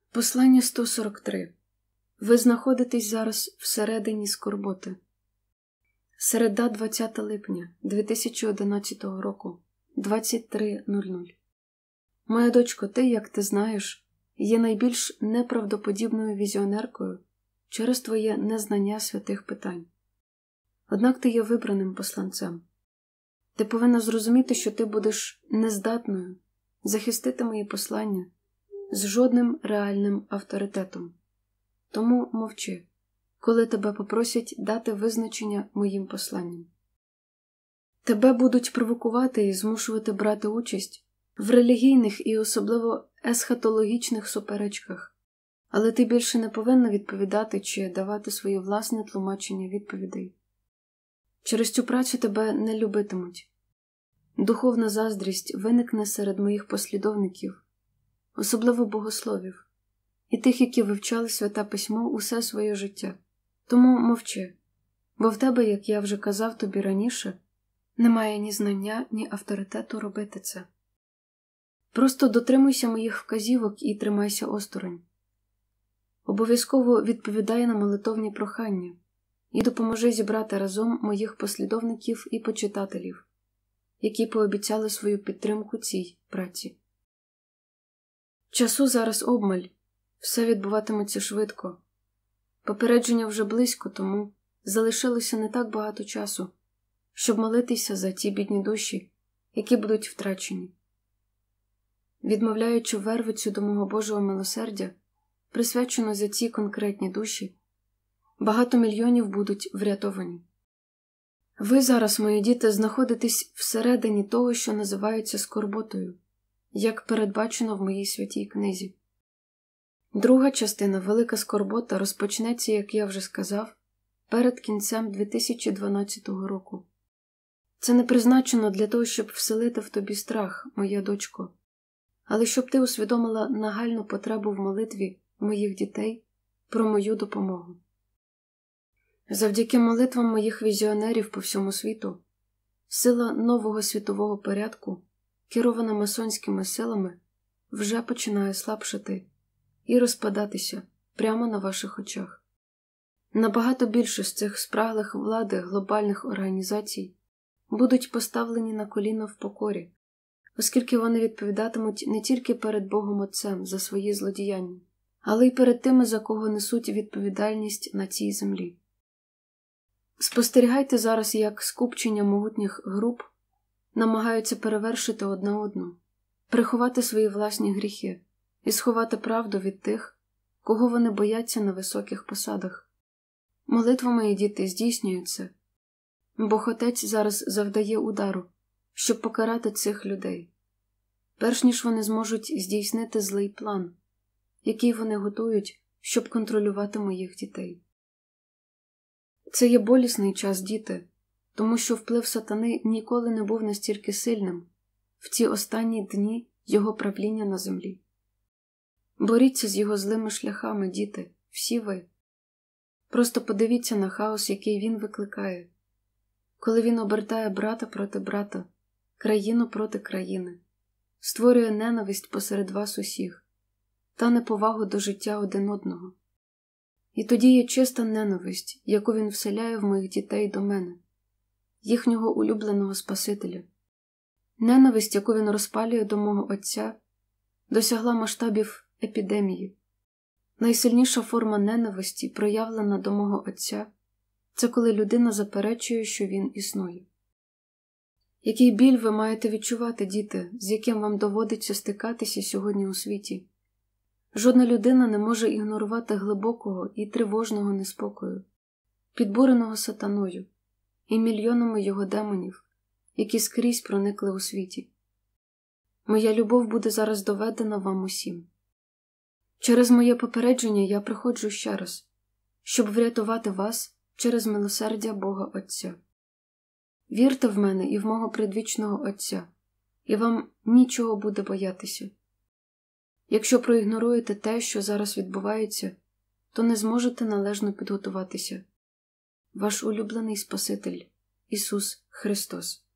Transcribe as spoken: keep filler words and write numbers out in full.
Послання сто сорок три. Ви знаходитесь зараз всередині скорботи. Середа, двадцяте липня дві тисячі одинадцятого року, двадцять три нуль нуль. Моя дочко, ти, як ти знаєш, є найбільш неправдоподібною візіонеркою через твоє незнання святих питань. Однак ти є вибраним посланцем. Ти повинна зрозуміти, що ти будеш нездатною захистити мої послання з жодним реальним авторитетом. Тому мовчи, коли тебе попросять дати визначення моїм посланням. Тебе будуть провокувати і змушувати брати участь в релігійних і особливо есхатологічних суперечках, але ти більше не повинна відповідати чи давати своє власне тлумачення відповідей. Через цю працю тебе не любитимуть. Духовна заздрість виникне серед моїх послідовників, особливо богословів, і тих, які вивчали Святе Письмо усе своє життя. Тому мовчи, бо в тебе, як я вже казав тобі раніше, немає ні знання, ні авторитету робити це. Просто дотримуйся моїх вказівок і тримайся осторонь. Обов'язково відповідай на молитовні прохання і допоможи зібрати разом моїх послідовників і почитателів, які пообіцяли свою підтримку цій праці. Часу зараз обмаль, все відбуватиметься швидко. Попередження вже близько, тому залишилося не так багато часу, щоб молитися за ті бідні душі, які будуть втрачені. Відмовляючи вервицю до мого Божого милосердя, присвячено за ці конкретні душі, багато мільйонів будуть врятовані. Ви зараз, мої діти, знаходитесь всередині того, що називається скорботою, як передбачено в моїй святій книзі. Друга частина «Велика скорбота» розпочнеться, як я вже сказав, перед кінцем дві тисячі дванадцятого року. Це не призначено для того, щоб вселити в тобі страх, моя дочко, але щоб ти усвідомила нагальну потребу в молитві моїх дітей про мою допомогу. Завдяки молитвам моїх візіонерів по всьому світу, сила нового світового порядку, керована масонськими силами, вже починає слабшати і розпадатися прямо на ваших очах. Набагато більше з цих спраглих влади глобальних організацій будуть поставлені на коліна в покорі, оскільки вони відповідатимуть не тільки перед Богом Отцем за свої злодіяння, але й перед тими, за кого несуть відповідальність на цій землі. Спостерігайте зараз, як скупчення могутніх груп намагаються перевершити одна одну, приховати свої власні гріхи і сховати правду від тих, кого вони бояться на високих посадах. Молитва, мої діти, здійснюється. Бог Отець зараз завдає удару, щоб покарати цих людей, перш ніж вони зможуть здійснити злий план, який вони готують, щоб контролювати моїх дітей. Це є болісний час, діти, тому що вплив сатани ніколи не був настільки сильним в ці останні дні його правління на землі. Боріться з його злими шляхами, діти, всі ви. Просто подивіться на хаос, який він викликає, коли він обертає брата проти брата, країну проти країни, створює ненависть посеред вас усіх та неповагу до життя один одного. І тоді є чиста ненависть, яку він вселяє в моїх дітей до мене, їхнього улюбленого Спасителя. Ненависть, яку він розпалює до мого Отця, досягла масштабів епідемії. Найсильніша форма ненависті, проявлена до мого Отця, це коли людина заперечує, що він існує. Який біль ви маєте відчувати, діти, з яким вам доводиться стикатися сьогодні у світі? Жодна людина не може ігнорувати глибокого і тривожного неспокою, підбуреного сатаною і мільйонами його демонів, які скрізь проникли у світі. Моя любов буде зараз доведена вам усім. Через моє попередження я приходжу ще раз, щоб врятувати вас через милосердя Бога Отця. Вірте в мене і в мого предвічного Отця, і вам нічого буде боятися. Якщо проігноруєте те, що зараз відбувається, то не зможете належно підготуватися. Ваш улюблений Спаситель Ісус Христос.